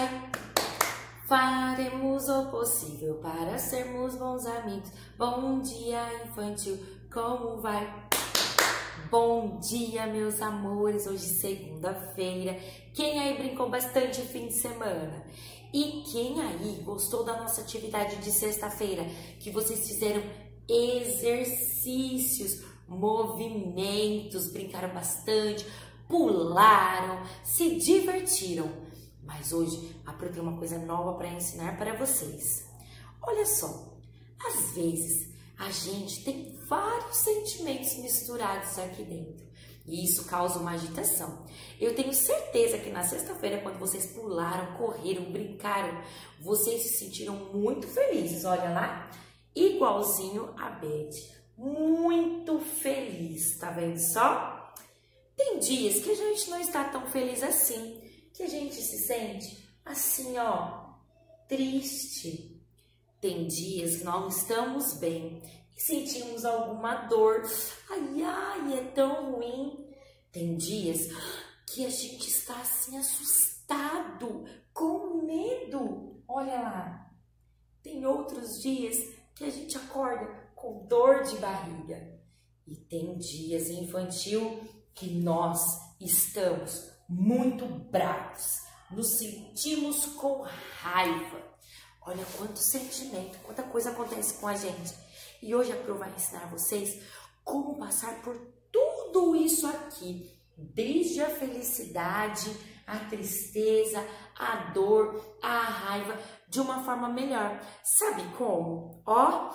vai? Faremos o possível para sermos bons amigos. Bom dia, infantil, como vai? Bom dia, meus amores. Hoje segunda-feira. Quem aí brincou bastante o fim de semana? E quem aí gostou da nossa atividade de sexta-feira? Que vocês fizeram exercícios, movimentos, brincaram bastante, pularam, se divertiram. Mas hoje a Pro tem uma coisa nova para ensinar para vocês. Olha só, às vezes a gente tem vários sentimentos misturados aqui dentro e isso causa uma agitação. Eu tenho certeza que na sexta-feira, quando vocês pularam, correram, brincaram, vocês se sentiram muito felizes. Olha lá, igualzinho a Beth, muito feliz, tá vendo só? Tem dias que a gente não está tão feliz assim, que a gente se sente assim, ó, triste. Tem dias que nós não estamos bem e sentimos alguma dor. Ai, ai, é tão ruim. Tem dias que a gente está assim assustado, com medo. Olha lá. Tem outros dias que a gente acorda com dor de barriga. E tem dias, infantil, que nós estamos muito bravos, nos sentimos com raiva. Olha quanto sentimento, quanta coisa acontece com a gente. E hoje a Pro vai ensinar vocês como passar por tudo isso aqui, desde a felicidade, a tristeza, a dor, a raiva, de uma forma melhor. Sabe como? Ó,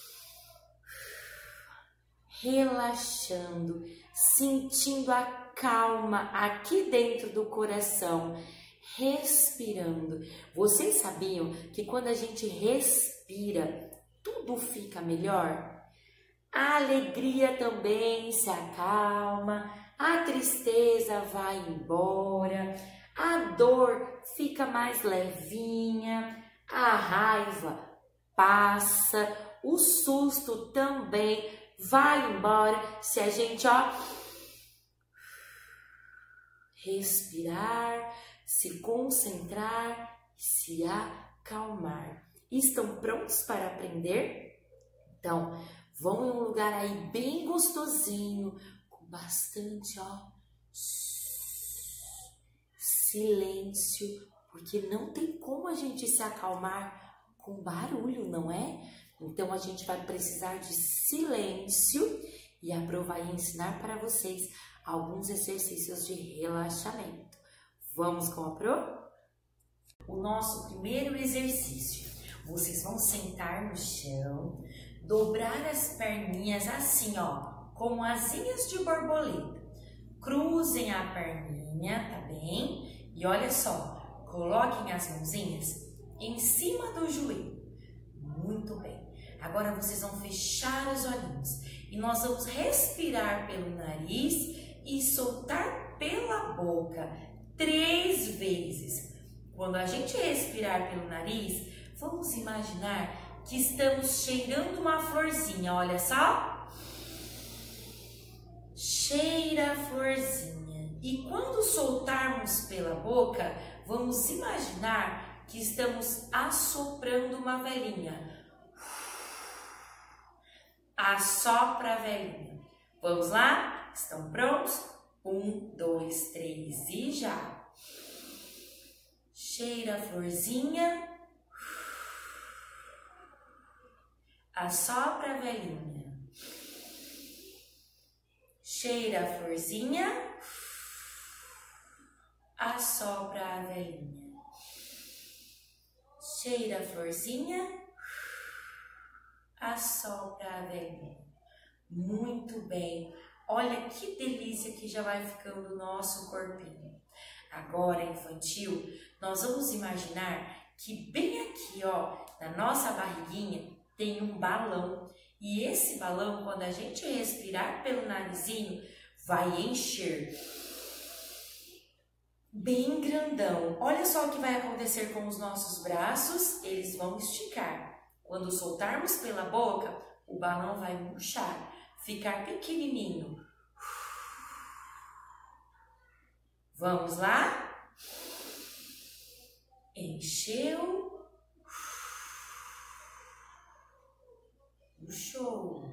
relaxando, sentindo a calma aqui dentro do coração, respirando. Vocês sabiam que quando a gente respira, tudo fica melhor? A alegria também se acalma, a tristeza vai embora, a dor fica mais levinha, a raiva passa, o susto também vai embora se a gente, ó, respirar, se concentrar e se acalmar. Estão prontos para aprender? Então, vão em um lugar aí bem gostosinho, com bastante, ó, silêncio, porque não tem como a gente se acalmar com barulho, não é? Então, a gente vai precisar de silêncio e a Pro vai ensinar para vocês alguns exercícios de relaxamento. Vamos com a Pro? O nosso primeiro exercício. Vocês vão sentar no chão, dobrar as perninhas assim, ó, como asinhas de borboleta. Cruzem a perninha, tá bem? E olha só, coloquem as mãozinhas em cima do joelho. Muito bem. Agora vocês vão fechar os olhinhos e nós vamos respirar pelo nariz e soltar pela boca 3 vezes. Quando a gente respirar pelo nariz, vamos imaginar que estamos cheirando uma florzinha, olha só. Cheira a florzinha. E quando soltarmos pela boca, vamos imaginar que estamos assoprando uma velinha. Assopra a velinha. Vamos lá? Estão prontos? 1, 2, 3 e já! Cheira a florzinha. Assopra a velinha. Cheira a florzinha. Assopra a velinha. Cheira a florzinha. Assopra a velinha. Muito bem. Olha que delícia que já vai ficando o nosso corpinho. Agora, infantil, nós vamos imaginar que bem aqui, ó, na nossa barriguinha, tem um balão. E esse balão, quando a gente respirar pelo narizinho, vai encher. Bem grandão. Olha só o que vai acontecer com os nossos braços. Eles vão esticar. Quando soltarmos pela boca, o balão vai murchar, ficar pequenininho. Vamos lá? encheu, puxou,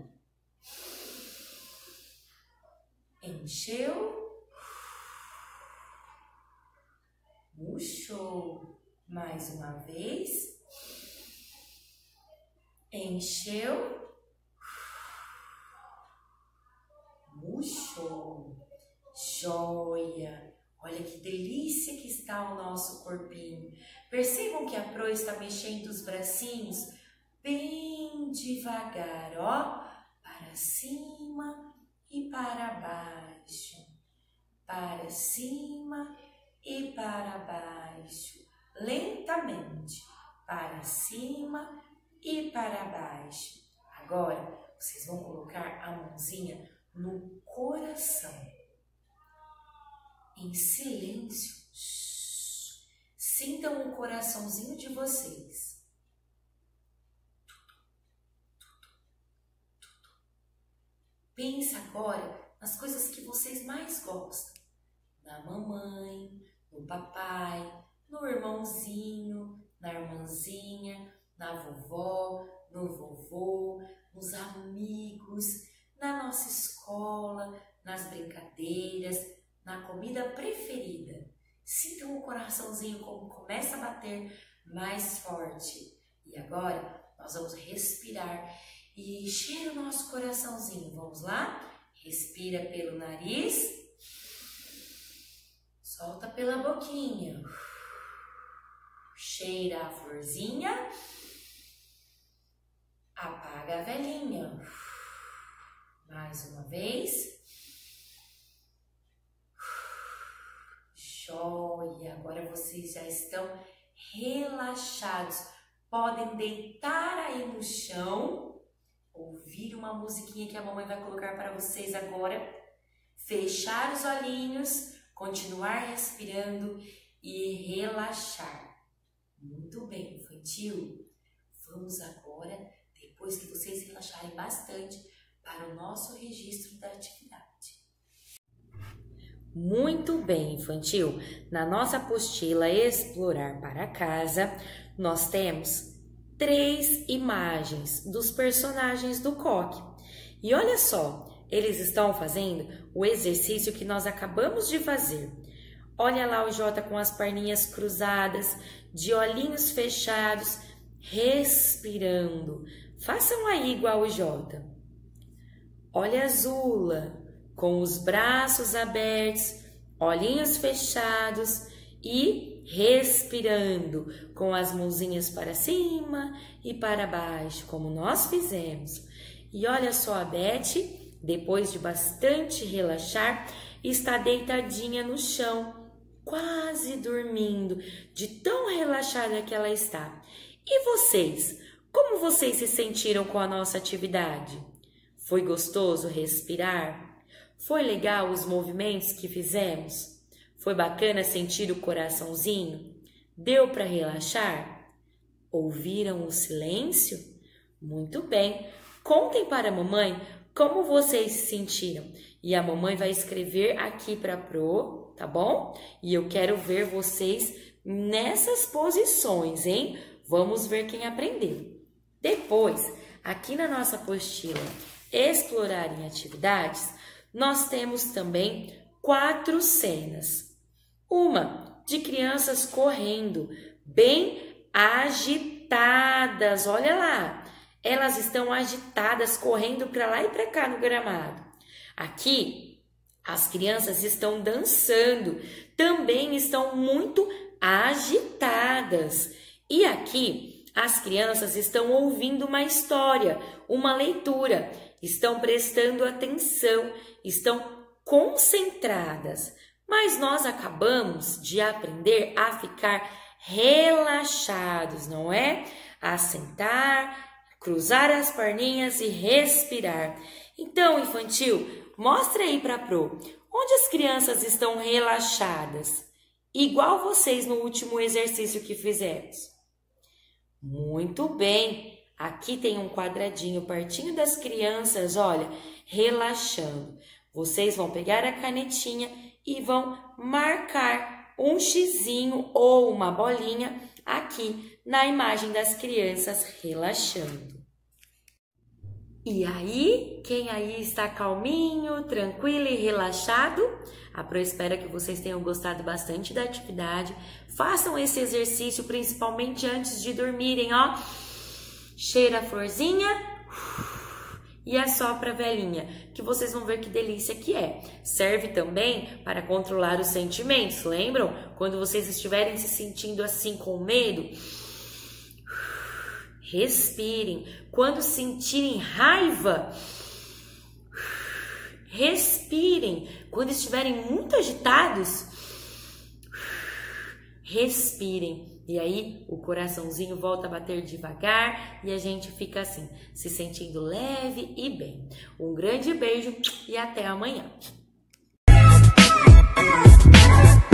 encheu, puxou, mais uma vez, encheu, puxou, joia! Olha que delícia que está o nosso corpinho. Percebam que a Pro está mexendo os bracinhos bem devagar, ó, para cima e para baixo, para cima e para baixo, lentamente, para cima e para baixo. Agora, vocês vão colocar a mãozinha no coração. Em silêncio, sintam o coraçãozinho de vocês. Pensa agora nas coisas que vocês mais gostam. Na mamãe, no papai, no irmãozinho, na irmãzinha, na vovó, no vovô, nos amigos, na nossa escola, nas brincadeiras, na comida preferida. Sintam o coraçãozinho como começa a bater mais forte. E agora nós vamos respirar e encher o nosso coraçãozinho. Vamos lá? Respira pelo nariz, solta pela boquinha, cheira a florzinha, apaga a velinha. Mais uma vez. Joia! Agora vocês já estão relaxados. Podem deitar aí no chão, ouvir uma musiquinha que a mamãe vai colocar para vocês agora, fechar os olhinhos, continuar respirando e relaxar. Muito bem, infantil. Vamos agora, depois que vocês relaxarem bastante, para o nosso registro da atividade. Muito bem, infantil. Na nossa apostila Explorar para Casa, nós temos 3 imagens dos personagens do coque. E olha só, eles estão fazendo o exercício que nós acabamos de fazer. Olha lá o Jota com as perninhas cruzadas, de olhinhos fechados, respirando. Façam aí igual o Jota. Olha a Zula com os braços abertos, olhinhos fechados e respirando com as mãozinhas para cima e para baixo, como nós fizemos. E olha só a Beth, depois de bastante relaxar, está deitadinha no chão, quase dormindo, de tão relaxada que ela está. E vocês? Como vocês se sentiram com a nossa atividade? Foi gostoso respirar? Foi legal os movimentos que fizemos? Foi bacana sentir o coraçãozinho? Deu para relaxar? Ouviram o silêncio? Muito bem. Contem para a mamãe como vocês se sentiram. E a mamãe vai escrever aqui para a Pro, tá bom? E eu quero ver vocês nessas posições, hein? Vamos ver quem aprendeu. Depois, aqui na nossa apostila Explorar em Atividades, nós temos também 4 cenas. Uma de crianças correndo, bem agitadas, olha lá. Elas estão agitadas, correndo para lá e para cá no gramado. Aqui, as crianças estão dançando, também estão muito agitadas. E aqui, as crianças estão ouvindo uma história, uma leitura, estão prestando atenção, estão concentradas. Mas nós acabamos de aprender a ficar relaxados, não é? A sentar, cruzar as perninhas e respirar. Então, infantil, mostra aí para a Pro, onde as crianças estão relaxadas, igual vocês no último exercício que fizemos. Muito bem, aqui tem um quadradinho pertinho das crianças, olha, relaxando. Vocês vão pegar a canetinha e vão marcar um xizinho ou uma bolinha aqui na imagem das crianças relaxando. E aí, quem aí está calminho, tranquilo e relaxado? A Pro espera que vocês tenham gostado bastante da atividade. Façam esse exercício principalmente antes de dormirem, ó. Cheira a florzinha e assopra a velinha, que vocês vão ver que delícia que é. Serve também para controlar os sentimentos, lembram? Quando vocês estiverem se sentindo assim com medo, respirem. Quando sentirem raiva, respirem. Quando estiverem muito agitados, respirem. E aí o coraçãozinho volta a bater devagar e a gente fica assim, se sentindo leve e bem. Um grande beijo e até amanhã.